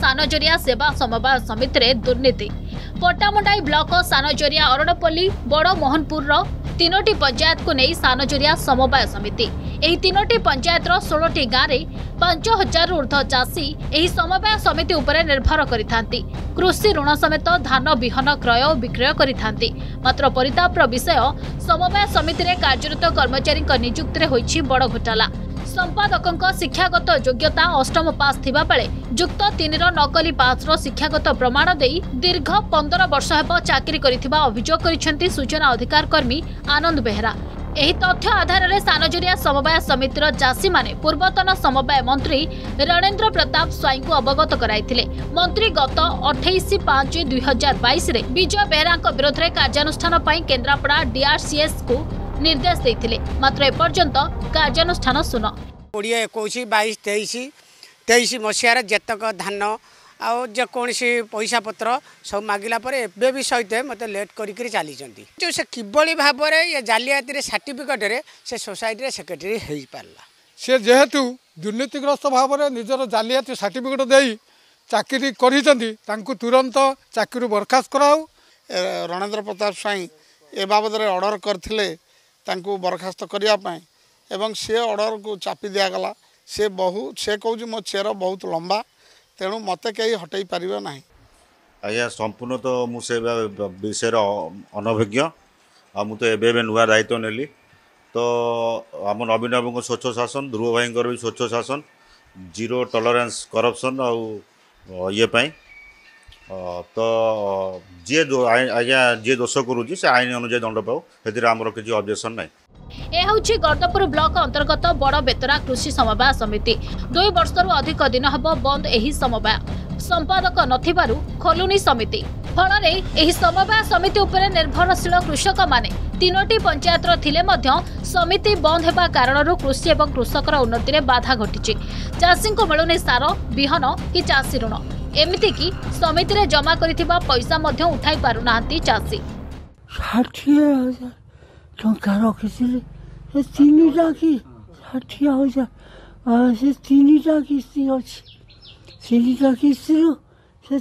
सानजोरिया सेवा समवाय समिति रे दुर्नीति। पट्टामुंडाई ब्लॉक सानजोरिया अरड़पल्ली बड़ मोहनपुर तीनोटी पंचायत को नहीं सानजोरिया समवाय समिति एही तीनोटी पंचायत 16टी गाँव में 5000 ऊर्ध्व चाषी एही समवाय समिति उपरे निर्भर करिथांती। कृषि ऋण समेत धान बिहन क्रय और विक्रय करिथांती। मात्र परितापर विषय समवाय समिति रे कार्यरत कर्मचारी नियुक्ति होइछि बड़ घोटाला। संपादक शिक्षागत योग्यता अष्टम पास थिबा बेले युक्त 3 नकली पास शिक्षागत प्रमाण देई दीर्घ 15 वर्ष हेब चाकरी करिथिबा अभियोग करिसेंती सूचना अधिकार कर्मी आनंद बेहरा। एही तथ्य आधार में सानजोरिया समवाय समितिर चाषी माने पूर्वतन समवाय मंत्री रणेन्द्र प्रताप स्वाई को अवगत कराइथिले। मंत्री गत 28/5/2022 रे विजय बेहरा विरोध में कार्यानुष्ठान पई केन्द्रापड़ा डीआरसीएस को निर्देश देथिले। मात्र एपर्यंत कार्यानुष्ठान सुन 20 21 22 23 मसीहार जेतक धान आउ जेकोसी पैसा पत्र सब मागिला पर एबे भी सहित मत लेट करी चली जो से किभली भाव में ये जालियाती सर्टिफिकेट रे से सोसाइटी रे सेक्रेटरी हो पारला से जेहेतु दुर्नीतिग्रस्त भाव में निजर जालियाती सर्टिफिकेट दे चाकरी कर तुरंत चाकरी बर्खास्त कराऊ। रणेन्द्र प्रताप स्वाई ए बाबद ऑर्डर करथिले तांको बर्खास्त करने एवं से ऑर्डर को चापी दिगला से कहूँ मो चेयर बहुत लंबा तेणु मत कहीं हटई पार ना। आज्ञा संपूर्ण तो मुझे विषय अनभिज्ञ आ मु तो एवं नुआ दायित्व नेली तो आम नवीन बाबू को स्वच्छ शासन ध्रुव भाई भी स्वच्छ शासन जीरो टॉलरेंस करप्शन आउ ये पाई तो जी आज्ञा जी दोष करुँच से आईन अनुजाई दंड पाऊ से आमर किसी ऑब्जेक्शन ना। यह हूँ गर्दपुर ब्लॉक अंतर्गत बड़ बेतरा कृषि समवाय समिति 2 वर्षरू अधिक दिन हम बंद एही समवाय संपादक नथिबारु खोलुनी समिति फल समवाय समिति उपरे निर्भरशील कृषक माने 3टी पंचायत थिले मध्य समिति बंद हेबा कारणरू कृषि एवं कृषकर उन्नति रे बाधा घटिछि। चाषी को मिलुनी सार बिहन कि चाषी ऋण एमिति कि समिति रे जमा करिथिबा पैसा मध्य उठाई पारु नांती चाषी 60,000 टंका रखिथिले से 3टा कि 60,000 से 3टा किस्ती अच्छी 3टा किस्ती से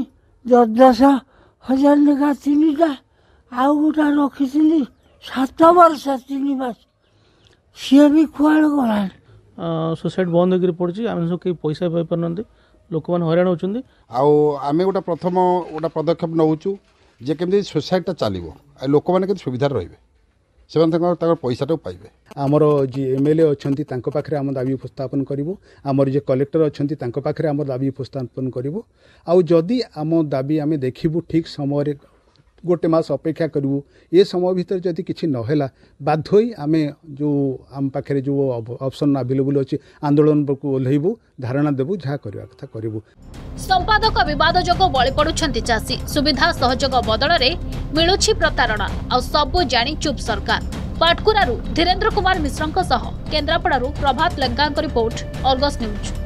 10,000 लेखा 3टा आउ गोटा रखिथिली 7 वर्ष 3 मास सी भी कुआड़ गला सोसाइट बंद होकर पड़ी आम सब कहीं पैसा पाई पार लोक मैंने हईराण होती आम गोटे प्रथम गोटे पदक्षेप नौचु जे केमती सोसाइटी चलो लोक मैंने सुविधा रे से पैसा पाइबे। आमर जी एमएलए अच्छा पाखे आम दाबी उपस्थापन करूँ आमर जे कलेक्टर अच्छा पाखे आम दाबी उपस्थापन करूँ आउ जदि आम दाबी आम देखू ठीक समय गोटे मास अपेक्षा करूँ ये समय भितर जदि किसी नहेला बाध्य होई आमे जो आम पाखे जो ऑप्शन अवेलेबल अच्छी आंदोलन को ओह्लैबू धारणा देबू जहाँ करवा कथा करूँ। संपादक विवाद जोग बळी पड़ुछंती चाषी सुविधा सहयोग बदल रे मिलुछि प्रतारणा आ सबु जानी चुप सरकार। पाटकुरारू धीरेन्द्र कुमार मिश्रंक सह केन्द्रापड़ारू Prabhat Lanka report Argus news.